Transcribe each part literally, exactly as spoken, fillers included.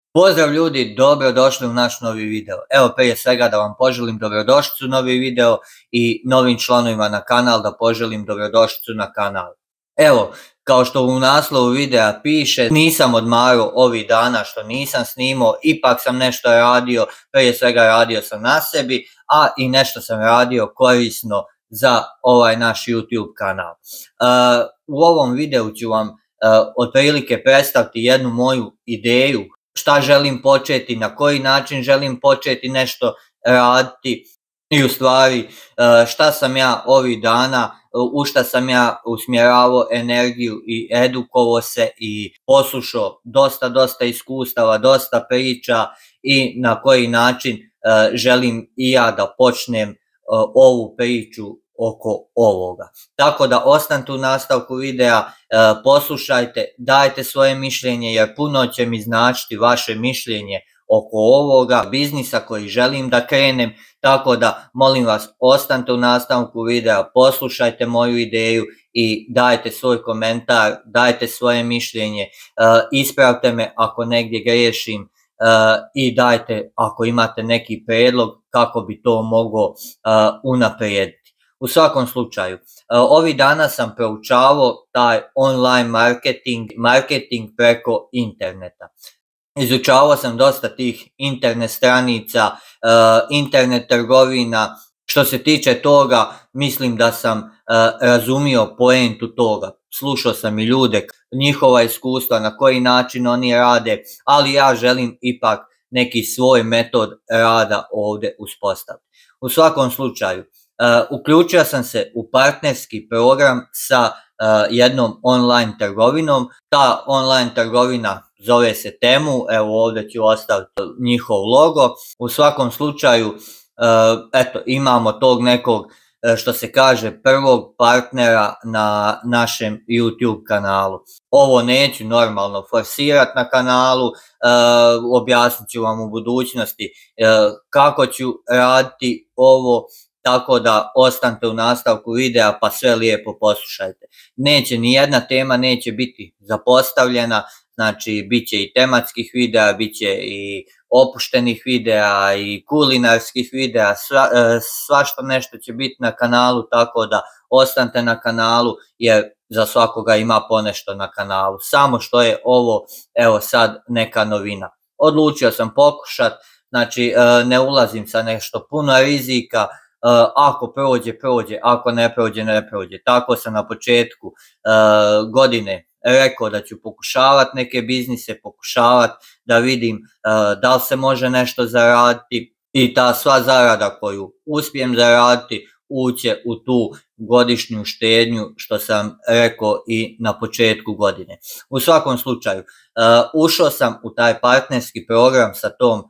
Pozdrav ljudi, dobrodošli u naš novi video. Evo prije svega da vam poželim dobrodošlicu u novi video i novim članovima na kanal da poželim dobrodošlicu na kanal. Evo, kao što u naslovu videa piše, nisam odmarao ovih dana što nisam snimao, ipak sam nešto radio, prije svega radio sam na sebi, a i nešto sam radio korisno za ovaj naš YouTube kanal. Uh, u ovom videu ću vam uh, otprilike predstaviti jednu moju ideju šta želim početi, na koji način želim početi nešto raditi i u stvari šta sam ja ovih dana, u šta sam ja usmjeravao energiju i edukovao se i poslušao dosta, dosta iskustava, dosta priča i na koji način želim i ja da počnem ovu priču oko ovoga. Tako da ostanite u nastavku videa, poslušajte, dajte svoje mišljenje jer puno će mi značiti vaše mišljenje oko ovoga biznisa koji želim da krenem, tako da molim vas ostanite u nastavku videa, poslušajte moju ideju i dajte svoj komentar, dajte svoje mišljenje, ispravite me ako negdje grešim i dajte ako imate neki prijedlog kako bi to moglo unaprijediti. U svakom slučaju, ovih dana sam proučavao taj online marketing, marketing preko interneta. Izučavao sam dosta tih internet stranica, internet trgovina. Što se tiče toga, mislim da sam razumio poentu toga. Slušao sam i ljude, njihova iskustva, na koji način oni rade, ali ja želim ipak neki svoj metod rada ovdje uspostaviti. U svakom slučaju, Uh, uključio sam se u partnerski program sa uh, jednom online trgovinom. Ta online trgovina zove se Temu, evo ovdje ću ostaviti njihov logo. U svakom slučaju, uh, eto, imamo tog nekog, uh, što se kaže, prvog partnera na našem YouTube kanalu. Ovo neću normalno forsirati na kanalu, uh, objasnit ću vam u budućnosti uh, kako ću raditi ovo. Tako da ostanite u nastavku videa pa sve lijepo poslušajte. Neće, ni jedna tema neće biti zapostavljena, znači bit će i tematskih videa, bit će i opuštenih videa i kulinarskih videa, sva, svašta nešto će biti na kanalu, tako da ostanite na kanalu jer za svakoga ima ponešto na kanalu. Samo što je ovo, evo sad neka novina. Odlučio sam pokušat, znači ne ulazim sa nešto puno rizika. Uh, ako prođe, prođe, ako ne prođe, ne prođe. Tako sam na početku uh, godine rekao da ću pokušavati neke biznise, pokušavati da vidim uh, da li se može nešto zaraditi i ta sva zarada koju uspijem zaraditi uće u tu godišnju štednju što sam rekao i na početku godine. U svakom slučaju, uh, ušao sam u taj partnerski program sa tom uh,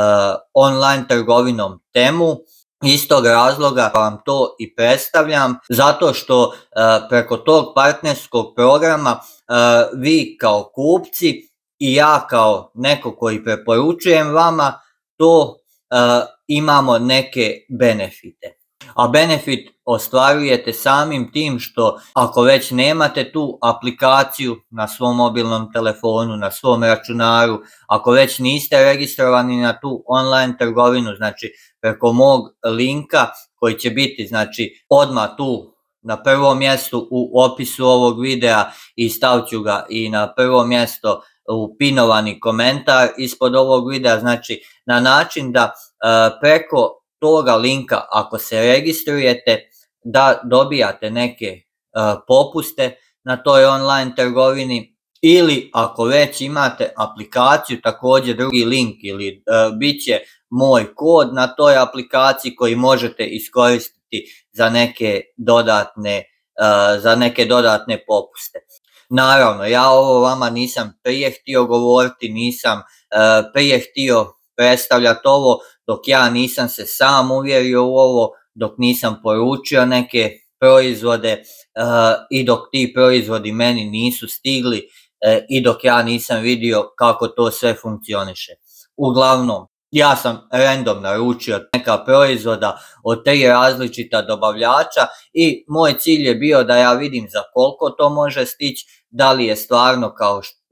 online trgovinom Temu. Iz tog razloga vam to i predstavljam, zato što uh, preko tog partnerskog programa uh, vi kao kupci i ja kao neko koji preporučujem vama to uh, imamo neke benefite. A benefit ostvarujete samim tim što ako već nemate tu aplikaciju na svom mobilnom telefonu, na svom računaru, ako već niste registrovani na tu online trgovinu, znači preko mog linka koji će biti znači odmah tu na prvom mjestu u opisu ovog videa i stavit ću ga i na prvo mjesto u pinovani komentar ispod ovog videa, znači na način da uh, preko toga linka ako se registrujete da dobijate neke uh, popuste na toj online trgovini ili ako već imate aplikaciju također drugi link ili uh, bit će moj kod na toj aplikaciji koji možete iskoristiti za neke dodatne, uh, za neke dodatne popuste. Naravno, ja ovo vama nisam prije htio govoriti, nisam uh, prije htio predstavljati ovo dok ja nisam se sam uvjerio u ovo, dok nisam poručio neke proizvode uh, i dok ti proizvodi meni nisu stigli uh, i dok ja nisam vidio kako to sve funkcioniše. Uglavnom, ja sam random naručio neka proizvoda od tri različita dobavljača i moj cilj je bio da ja vidim za koliko to može stići, da li je stvarno kao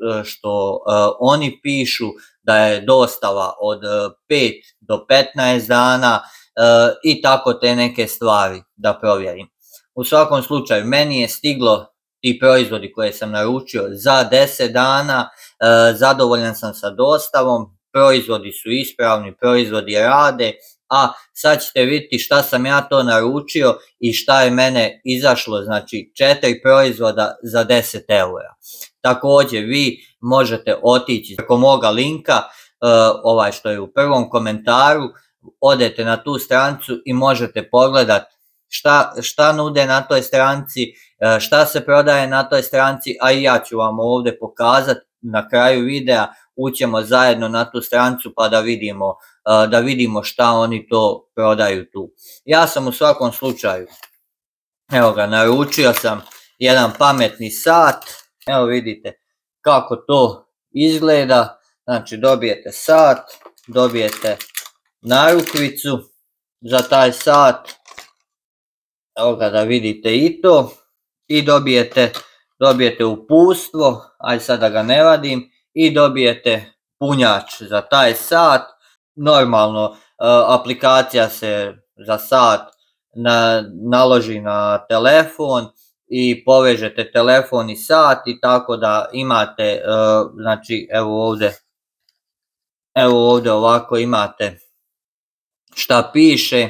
što uh, oni pišu da je dostava od pet do petnaest dana uh, i tako te neke stvari da provjerim. U svakom slučaju, meni je stiglo ti proizvodi koje sam naručio za deset dana, uh, zadovoljan sam sa dostavom, proizvodi su ispravni, proizvodi rade, a sad ćete vidjeti šta sam ja to naručio i šta je mene izašlo, znači četiri proizvoda za deset eura. Također vi možete otići preko moga linka, ovaj što je u prvom komentaru, odete na tu stranicu i možete pogledati šta, šta nude na toj stranici, šta se prodaje na toj stranici, a i ja ću vam ovdje pokazati na kraju videa, ućemo zajedno na tu stranicu pa da vidimo, da vidimo šta oni to prodaju tu. Ja sam u svakom slučaju, evo ga, naručio sam jedan pametni sat, evo vidite kako to izgleda, znači dobijete sat, dobijete narukvicu za taj sat, evo ga da vidite i to, i dobijete, dobijete uputstvo, ajde sad da ga ne vadim, i dobijete punjač za taj sat. Normalno aplikacija se za sat na, naloži na telefon i povežete telefon i sat i tako da imate, znači evo ovdje, evo ovdje ovako imate šta piše,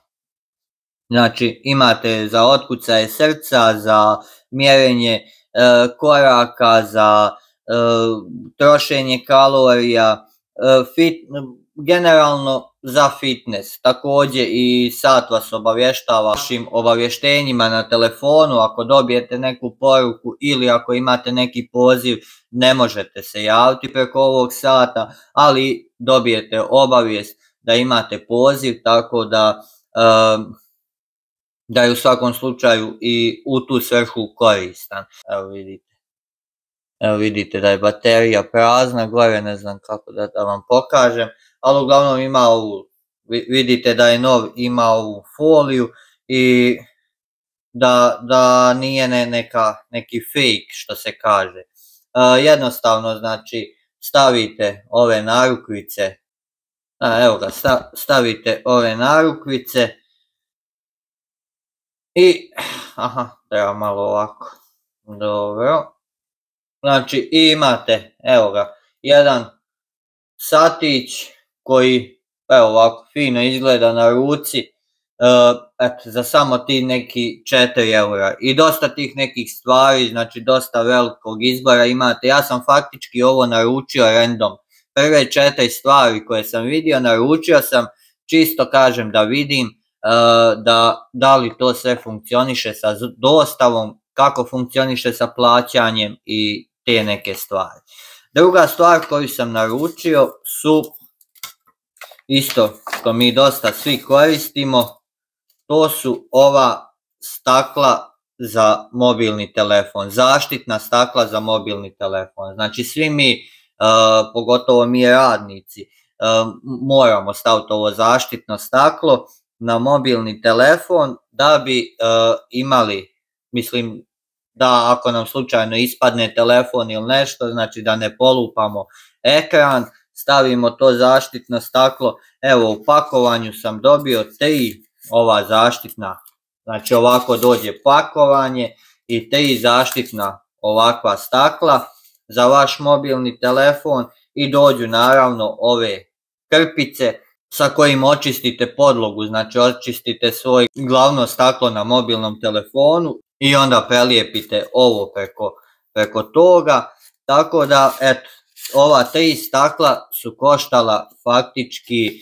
znači imate za otkucaje srca, za mjerenje koraka, za trošenje kalorija, fit, generalno za fitness. Također i sat vas obavještava vašim obavještenjima na telefonu, ako dobijete neku poruku ili ako imate neki poziv ne možete se javiti preko ovog sata, ali dobijete obavijest da imate poziv, tako da da je u svakom slučaju i u tu svrhu koristan. Evo vidite. Evo vidite da je baterija prazna, gore ne znam kako da, da vam pokažem, ali uglavnom ima ovu, vidite da je nov, ima ovu foliju i da, da nije ne, neka, neki fake što se kaže. Uh, jednostavno znači stavite ove narukvice, a, evo ga, sta, stavite ove narukvice i, aha, treba malo ovako, dobro. Znači imate, evo ga, jedan satić koji, evo ovako, fino izgleda na ruci, uh, eto, za samo ti neki četiri eura. I dosta tih nekih stvari, znači dosta velikog izbora imate. Ja sam faktički ovo naručio random. Prve četiri stvari koje sam vidio, naručio sam, čisto kažem da vidim uh, da, da li to sve funkcioniše sa dostavom, kako funkcioniše sa plaćanjem i te neke stvari. Druga stvar koju sam naručio su isto što mi dosta svi koristimo, to su ova stakla za mobilni telefon, zaštitna stakla za mobilni telefon. Znači svi mi, uh, pogotovo mi radnici, uh, moramo staviti ovo zaštitno staklo na mobilni telefon da bi uh, imali, mislim, da ako nam slučajno ispadne telefon ili nešto, znači da ne polupamo ekran, stavimo to zaštitno staklo. Evo u pakovanju sam dobio tri ova zaštitna, znači ovako dođe pakovanje i tri zaštitna ovakva stakla za vaš mobilni telefon i dođu naravno ove krpice sa kojim očistite podlogu, znači očistite svoje glavno staklo na mobilnom telefonu i onda prelijepite ovo preko, preko toga, tako da eto, ova tri stakla su koštala faktički e,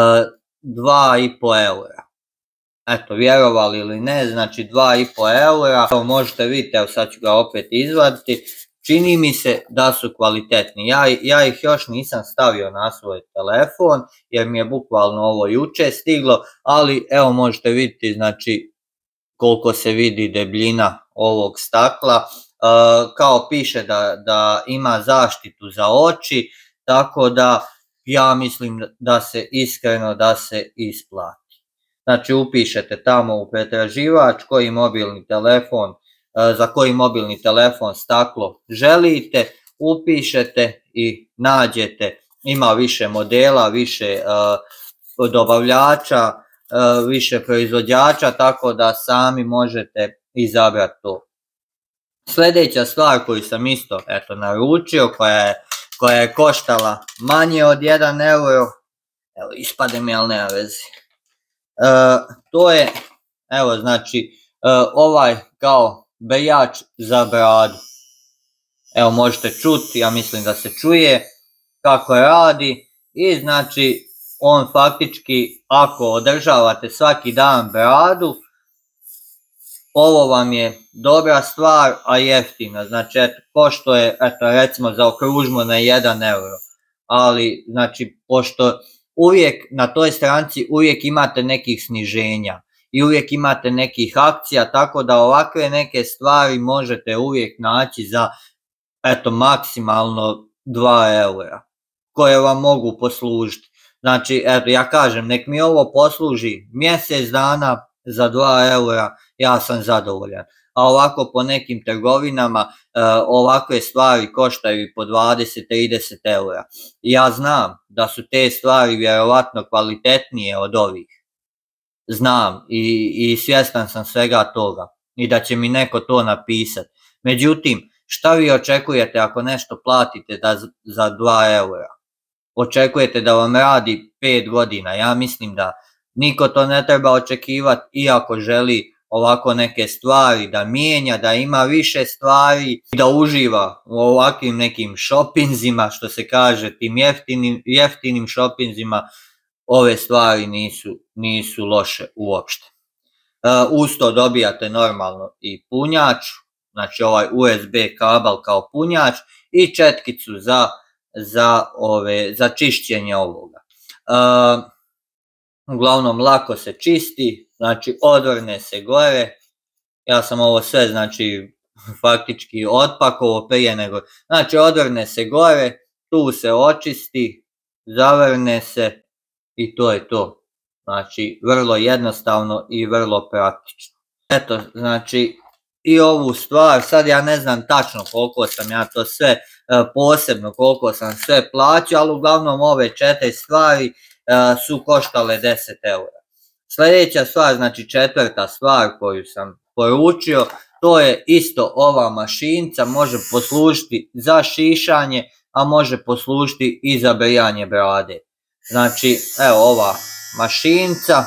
dva i po eura. Eto, vjerovali ili ne, znači dva i po eura, evo možete vidjeti, evo sad ću ga opet izvaditi, čini mi se da su kvalitetni. Ja, ja ih još nisam stavio na svoj telefon, jer mi je bukvalno ovo juče stiglo, ali evo možete vidjeti, znači, koliko se vidi debljina ovog stakla, uh, kao piše da, da ima zaštitu za oči, tako da ja mislim da se iskreno da se isplati. Znači upišete tamo u pretraživač koji mobilni telefon, uh, za koji mobilni telefon staklo želite, upišete i nađete, ima više modela, više uh, dobavljača, uh, više proizvođača, tako da sami možete izabrati to. Sljedeća stvar koju sam isto eto naručio, koja je, koja je koštala manje od jedan euro, evo ispade mi, ali nema veze, uh, to je, evo znači, uh, ovaj kao brijač za bradu. Evo možete čuti, ja mislim da se čuje kako radi i znači on faktički ako održavate svaki dan bradu, ovo vam je dobra stvar, a jeftina, znači eto, pošto je, eto recimo zaokružimo na jedan euro, ali znači pošto uvijek na toj stranici uvijek imate nekih sniženja i uvijek imate nekih akcija, tako da ovakve neke stvari možete uvijek naći za eto maksimalno dva eura koje vam mogu poslužiti. Znači eto ja kažem, nek mi ovo posluži mjesec dana za dva eura, ja sam zadovoljan. A ovako po nekim trgovinama uh, ovakve stvari koštaju i po dvadeset do trideset eura. Ja znam da su te stvari vjerovatno kvalitetnije od ovih. Znam i, i svjestan sam svega toga i da će mi neko to napisati. Međutim, šta vi očekujete ako nešto platite da, za dva eura? Očekujete da vam radi pet godina? Ja mislim da niko to ne treba očekivati, iako želi ovako neke stvari da mijenja, da ima više stvari, da uživa u ovakvim nekim šopinzima, što se kaže, tim jeftinim, jeftinim šopinzima, ove stvari nisu, nisu loše uopšte. Uh, uz to dobijate normalno i punjač, znači ovaj U S B kabel kao punjač i četkicu za, za, ove, za čišćenje ovoga. Uh, uglavnom lako se čisti, znači odvrne se gore, ja sam ovo sve znači faktički otpakovao prije nego, znači odvrne se gore, tu se očisti, zavrne se i to je to. Znači vrlo jednostavno i vrlo praktično. Eto, znači i ovu stvar, sad ja ne znam tačno koliko sam ja to sve posebno, koliko sam sve plaćao, ali uglavnom ove četiri stvari su koštale deset eura. Sljedeća stvar, znači četvrta stvar koju sam poručio, to je isto ova mašinca, može poslužiti za šišanje, a može poslužiti i za brijanje brade. Znači, evo ova mašinca,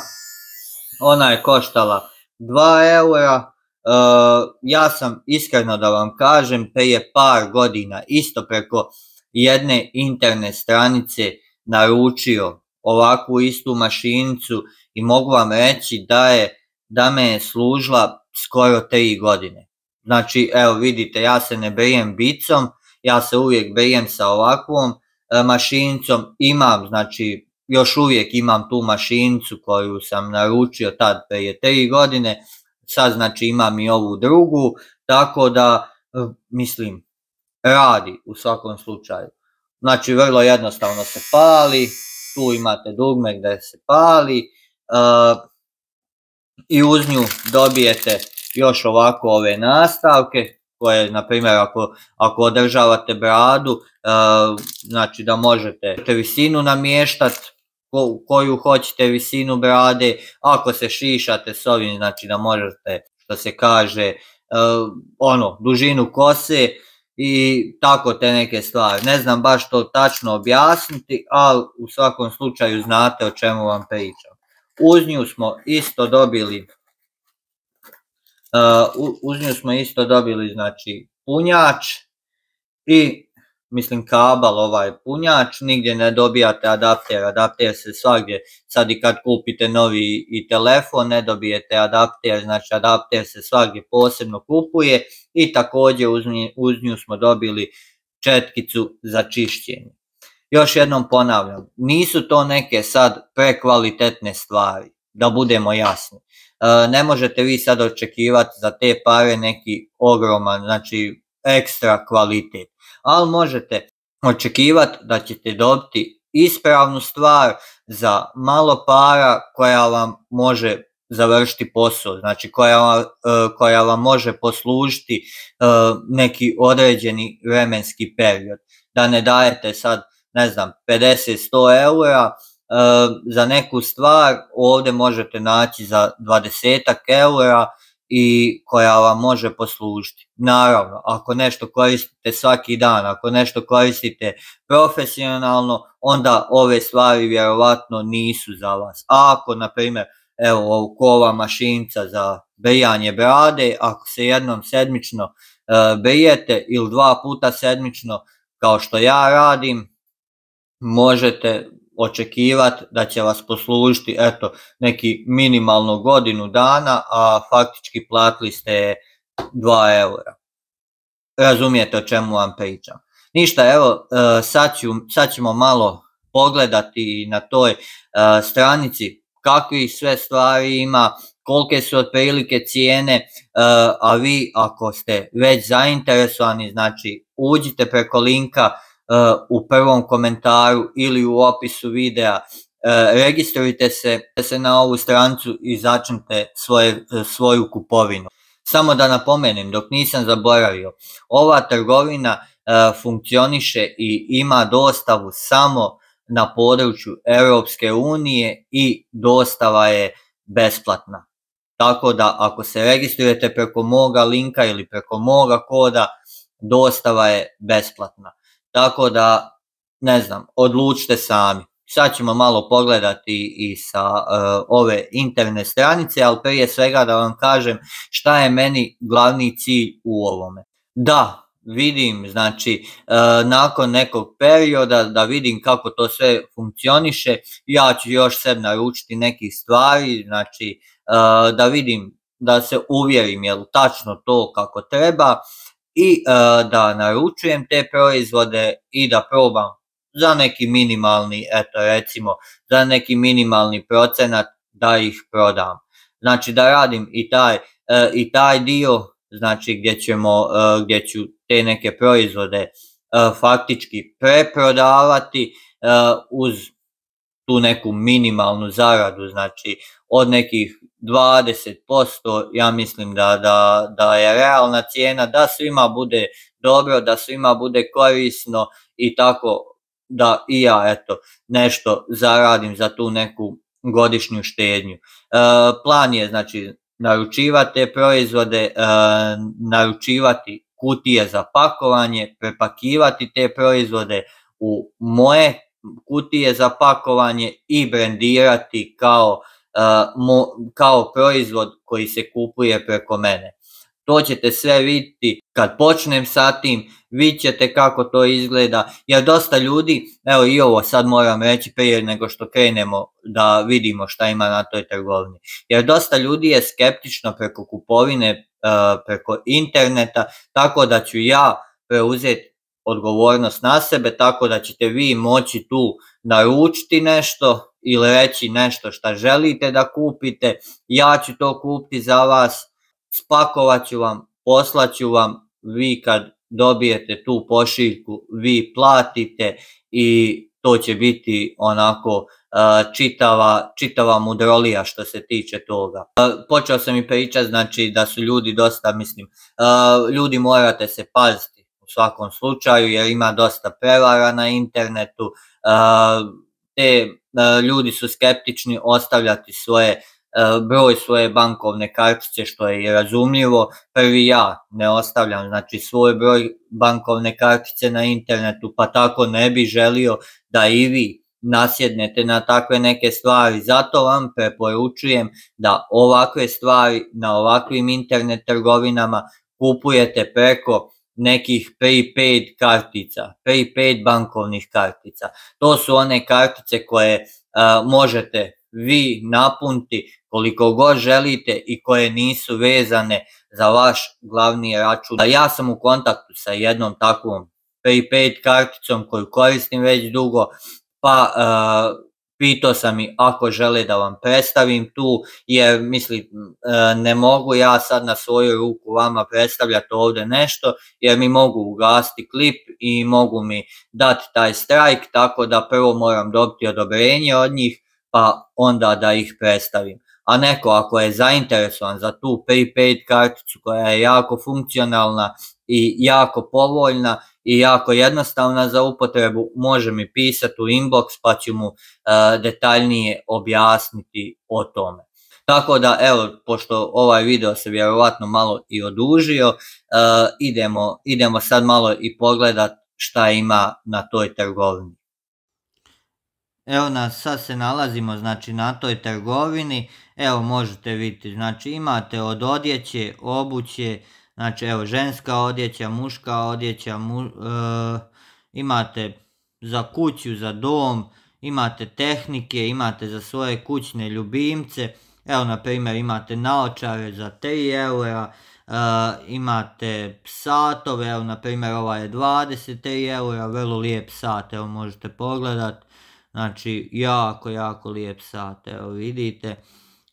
ona je koštala dva eura, uh, ja sam iskreno da vam kažem prije par godina isto preko jedne interne stranice naručio ovakvu istu mašincu i mogu vam reći da je, da me je služila skoro tri godine. Znači, evo vidite, ja se ne brijem bicom, ja se uvijek brijem sa ovakvom e, mašincom, imam, znači, još uvijek imam tu mašincu koju sam naručio tad prije tri godine, sad znači imam i ovu drugu, tako da, e, mislim, radi u svakom slučaju. Znači, vrlo jednostavno se pali, tu imate dugme gdje se pali uh, i uz nju dobijete još ovako ove nastavke koje, na primjer, ako, ako održavate bradu, uh, znači da možete visinu namještati ko, koju hoćete visinu brade, ako se šišate s ovim, znači da možete, što se kaže, uh, ono, dužinu kose, i tako te neke stvari. Ne znam baš to tačno objasniti, ali u svakom slučaju znate o čemu vam pričam. Uz nju smo isto dobili, uh, uz nju smo isto dobili znači punjač i mislim kabel ovaj punjač, nigdje ne dobijate adapter, adapter se svagdje, sad i kad kupite novi i telefon ne dobijete adapter, znači adapter se svagdje posebno kupuje i također uz nju, uz nju smo dobili četkicu za čišćenje. Još jednom ponavljam, nisu to neke sad prekvalitetne stvari, da budemo jasni. E, ne možete vi sad očekivati za te pare neki ogroman, znači ekstra kvalitet, ali možete očekivati da ćete dobiti ispravnu stvar za malo para koja vam može završiti posao, znači koja, koja vam može poslužiti neki određeni vremenski period. Da ne dajete sad, ne znam, pedeset do sto eura za neku stvar, ovdje možete naći za dvadesetak eura i koja vam može poslužiti. Naravno, ako nešto koristite svaki dan, ako nešto koristite profesionalno, onda ove stvari vjerovatno nisu za vas. A ako, na primjer, evo ovu kova mašinca za brijanje brade, ako se jednom sedmično uh, brijete ili dva puta sedmično, kao što ja radim, možete očekivati da će vas poslužiti eto neki minimalno godinu dana, a faktički platili ste dva eura. Razumijete o čemu vam pričam. Ništa, evo sad, ću, sad ćemo malo pogledati na toj uh, stranici kakvih sve stvari ima, kolike su otprilike cijene, uh, a vi ako ste već zainteresovani, znači uđite preko linka Uh, u prvom komentaru ili u opisu videa, uh, registrujte se, se na ovu stranicu i začnite svoje, svoju kupovinu. Samo da napomenem, dok nisam zaboravio, ova trgovina uh, funkcioniše i ima dostavu samo na području Europske unije i dostava je besplatna. Tako da ako se registrujete preko moga linka ili preko moga koda, dostava je besplatna. Tako da, ne znam, odlučite sami. Sad ćemo malo pogledati i sa uh, ove internet stranice, ali prije svega da vam kažem šta je meni glavni cilj u ovome. Da, vidim, znači, uh, nakon nekog perioda, da vidim kako to sve funkcioniše, ja ću još sebi naručiti nekih stvari, znači, uh, da vidim, da se uvjerim je li tačno to kako treba, i uh, da naručujem te proizvode i da probam za neki minimalni, eto recimo, za neki minimalni procenat da ih prodam. Znači da radim i taj, uh, i taj dio, znači gdje ćemo, uh, gdje ću te neke proizvode uh, faktički preprodavati uh, uz tu neku minimalnu zaradu, znači od nekih dvadeset posto, ja mislim da, da, da je realna cijena, da svima bude dobro, da svima bude korisno i tako da i ja eto nešto zaradim za tu neku godišnju štednju. E, plan je znači naručivati te proizvode, e, naručivati kutije za pakovanje, prepakivati te proizvode u moje kutije za pakovanje i brendirati kao, uh, mo, kao proizvod koji se kupuje preko mene. To ćete sve vidjeti kad počnem sa tim, vidjet ćete kako to izgleda, jer dosta ljudi, evo i ovo sad moram reći prije nego što krenemo da vidimo šta ima na toj trgovini, jer dosta ljudi je skeptično preko kupovine, uh, preko interneta, tako da ću ja preuzeti odgovornost na sebe, tako da ćete vi moći tu naručiti nešto ili reći nešto što želite da kupite, ja ću to kupiti za vas, spakovat ću vam, poslat ću vam, vi kad dobijete tu pošiljku, vi platite i to će biti onako uh, čitava, čitava mudrolija što se tiče toga. Uh, počeo sam i pričati, znači da su ljudi dosta, mislim, uh, ljudi morate se paziti u svakom slučaju jer ima dosta prevara na internetu, uh, te uh, ljudi su skeptični ostavljati svoje uh, broj svoje bankovne kartice, što je i razumljivo. Prvi ja ne ostavljam znači svoj broj bankovne kartice na internetu, pa tako ne bi želio da i vi nasjednete na takve neke stvari. Zato vam preporučujem da ovakve stvari na ovakvim internet trgovinama kupujete preko nekih prepaid kartica, prepaid bankovnih kartica. To su one kartice koje uh, možete vi napuniti koliko god želite i koje nisu vezane za vaš glavni račun. Ja sam u kontaktu sa jednom takvom prepaid karticom koju koristim već dugo, pa uh, pitao sam i ako žele da vam predstavim tu, jer mislim ne mogu ja sad na svoju ruku vama predstavljati ovdje nešto, jer mi mogu ugasiti klip i mogu mi dati taj strajk, tako da prvo moram dobiti odobrenje od njih, pa onda da ih predstavim. a neko ako je zainteresovan za tu prepaid karticu koja je jako funkcionalna i jako povoljna i jako jednostavna za upotrebu, može mi pisati u inbox pa ću mu uh, detaljnije objasniti o tome. Tako da, evo, pošto ovaj video se vjerovatno malo i odužio, uh, idemo, idemo sad malo i pogledat šta ima na toj trgovini. Evo nas, sad se nalazimo znači na toj trgovini, evo možete vidjeti, znači imate od odjeće, obuće, znači evo ženska odjeća, muška odjeća, mu, e, imate za kuću, za dom, imate tehnike, imate za svoje kućne ljubimce, evo na primjer imate naočare za tri eura, e, imate satove, evo na primjer ovaj je dvadeset tri eura, vrlo lijep sat, evo možete pogledat. Znači, jako, jako lijep sat, evo vidite. E,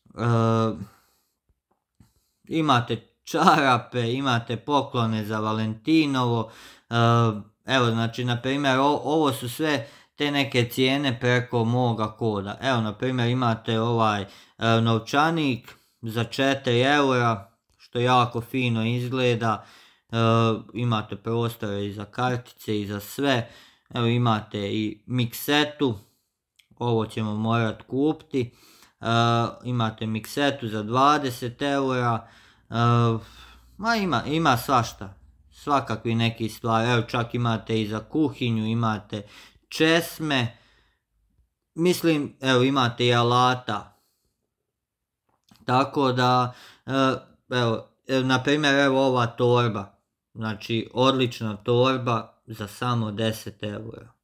imate čarape, imate poklone za Valentinovo. E, evo, znači, na primjer, ovo su sve te neke cijene preko moga koda. Evo, na primjer, imate ovaj e, novčanik za četiri eura, što jako fino izgleda. E, imate prostore i za kartice i za sve. Evo, imate i miksetu. Ovo ćemo morat kupiti, uh, imate miksetu za dvadeset eura, uh, ma ima, ima svašta, svakakvi neki stvari, evo čak imate i za kuhinju, imate česme, mislim, evo imate i alata, tako da, uh, evo, na primjer, evo ova torba, znači odlična torba za samo deset eura.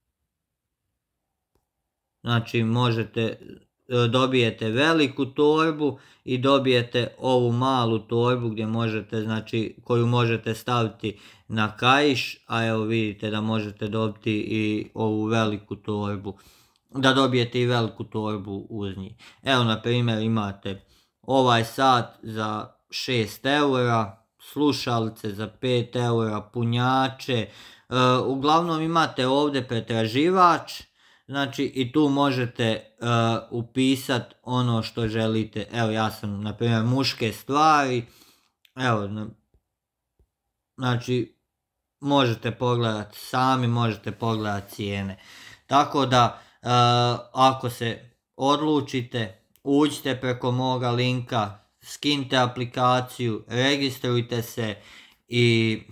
Znači možete, dobijete veliku torbu i dobijete ovu malu torbu gdje možete, znači koju možete staviti na kaiš, a evo vidite da možete dobiti i ovu veliku torbu, da dobijete i veliku torbu uz njih. Evo na primjer imate ovaj sat za šest eura, slušalice za pet eura, punjače, e, uglavnom imate ovdje pretraživač. Znači i tu možete uh, upisati ono što želite. Evo ja sam na primjer muške stvari. Evo, znači možete pogledati sami, možete pogledati cijene. Tako da uh, ako se odlučite, uđite preko moga linka, skinite aplikaciju, registrujte se i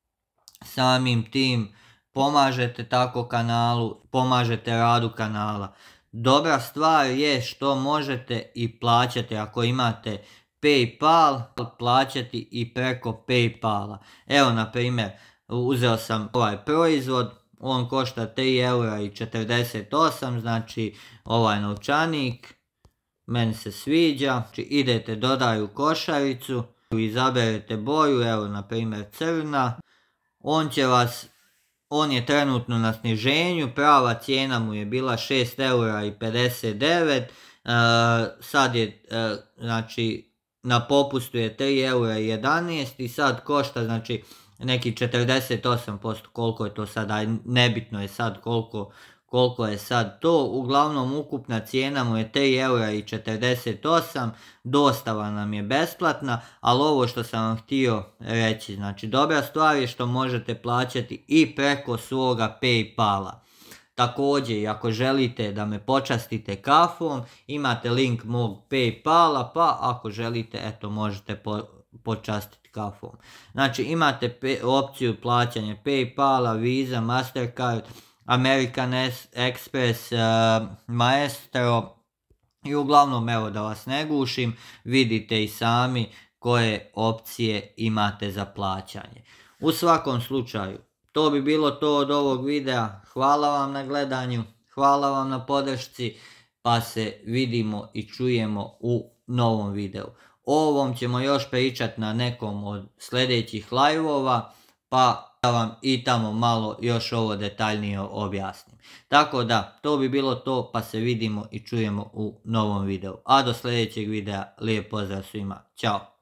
samim tim pomažete tako kanalu, pomažete radu kanala. Dobra stvar je što možete i plaćati ako imate PayPal, plaćati i preko PayPala. Evo na primjer, uzeo sam ovaj proizvod, on košta tri eura i četrdeset osam, znači ovaj novčanik, meni se sviđa. Znači idete dodaju košaricu, izaberete boju, evo na primjer crna, on će vas On je trenutno na sniženju, prava cijena mu je bila šest eura i pedeset devet, uh, sad je, uh, znači, na popustu je tri eura i jedanaest i sad košta, znači, neki četrdeset osam posto, koliko je to sad, aj nebitno je sad koliko, koliko je sad to, uglavnom ukupna cijena mu je tri eura i četrdeset osam, dostava nam je besplatna, ali ovo što sam vam htio reći, znači dobra stvar je što možete plaćati i preko svoga PayPala. Također, ako želite da me počastite kafom, imate link mog PayPala, pa ako želite, eto, možete po, počastiti kafom. Znači, imate opciju plaćanja PayPala, Visa, Mastercard, American Express, uh, Maestro i uglavnom, evo da vas ne gušim, vidite i sami koje opcije imate za plaćanje. U svakom slučaju, to bi bilo to od ovog videa. Hvala vam na gledanju, hvala vam na podršci, pa se vidimo i čujemo u novom videu. O ovom ćemo još pričati na nekom od sljedećih live-ova, pa da vam i tamo malo još ovo detaljnije objasnim. Tako da, to bi bilo to, pa se vidimo i čujemo u novom videu. A do sljedećeg videa, lijep pozdrav svima. Ćao!